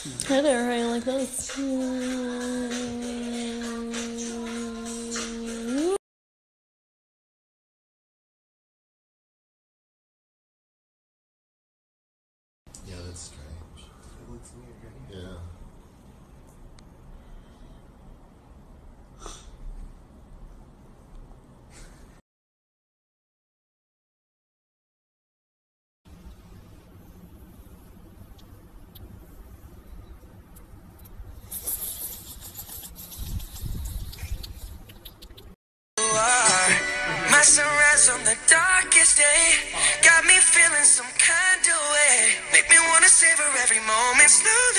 Hi there, how you like this? Yeah, that's strange. It looks weird, right? Yeah. My sunrise on the darkest day got me feeling some kind of way. Make me wanna savor every moment slow